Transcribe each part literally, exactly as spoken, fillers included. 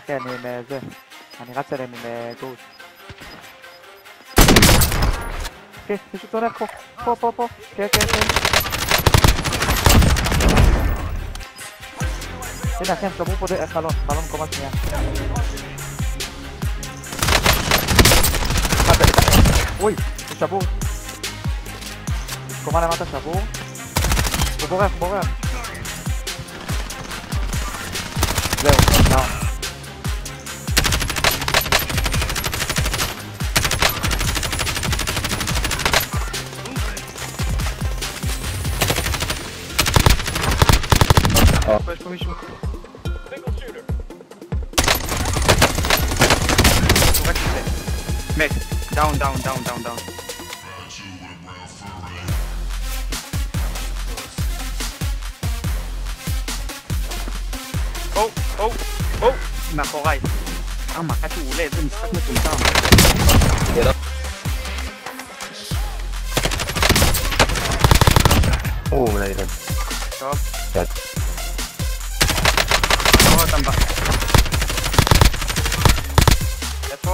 כן, עם זה. אני רץ אליהם עם גרוש. כן, פשוט הולך פה. פה, פה, פה. כן, כן, כן. הנה, כן, שברו פה חלון. חלון קומה שנייה. אוי, הוא שבור. קומה למטה שבור. הוא בורח, בורח. זהו, נאו. יש פה מישהו. הוא רק כזה. מת. דאון, דאון, דאון, דאון, דאון. או, או, או, מאחוריי. כמה, עד שהוא עולה, איזה משחק מטומטם. או, אולי ירד. טוב. יד. לא, אותם בה. איפה?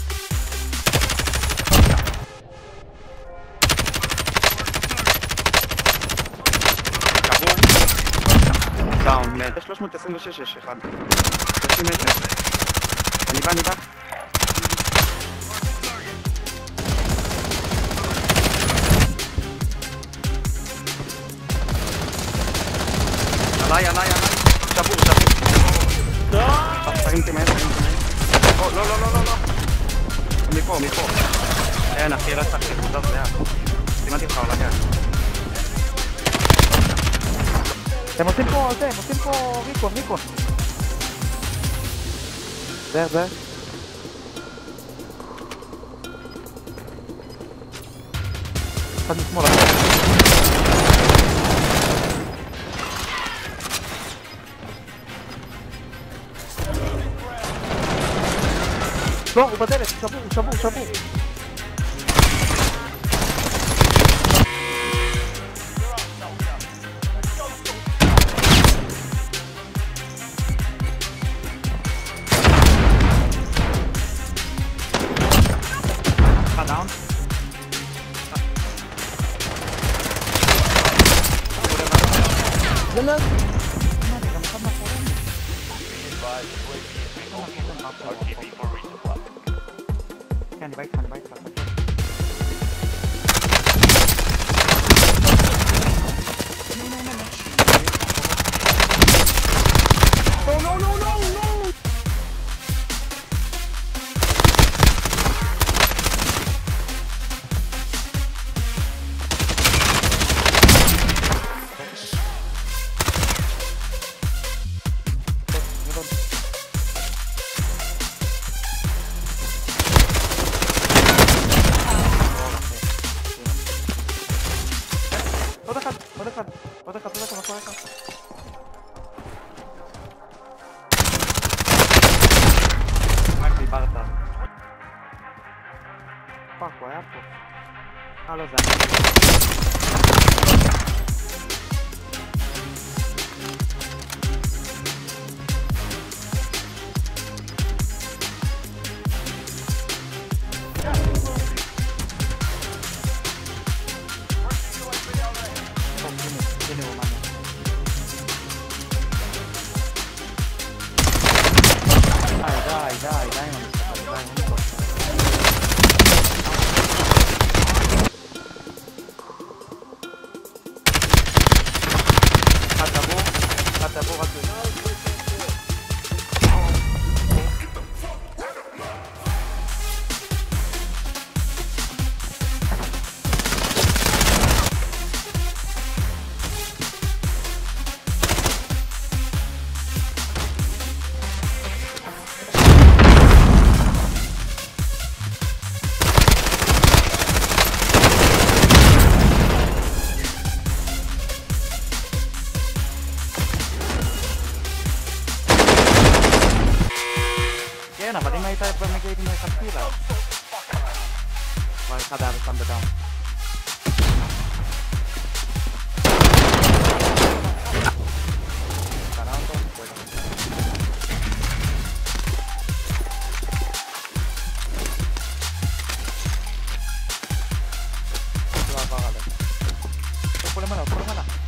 דאון, מת. שלוש מאות עשרים ושש יש אחד. שלושים מטר. אני בא, אני בא. עליי, עליי, עליי. שבור, שבור. תרים תמהר, תרים תמהר. או, לא, לא, לא, לא, לא. מפה, מפה. אין, אחי, לא צריך חזר זה היה. סימנתי לך עולה גן. הם עושים פה, זה, הם עושים פה ריקון, ריקון. זה, זה. אחד משמאל. לא, הוא בדלת, הוא שבור, הוא שבור, הוא שבור. גנב! כן, אני בא איתך, אני בא איתך. לא, לא, לא, לא, לא! עוד אחד, עוד אחד, עוד אחד, עוד אחד, עוד אחד. רק דיברת. פאק, הוא היה פה. אה, לא, זה די, די, די עם המשחק, די, אין פה. אחד טבור, אחד טבור רק זה. כן, אבל אם היית במגעית עם אחד פילה כבר אחד היה בסם בדאון. קנה אותו? Ancora malato, ancora malato.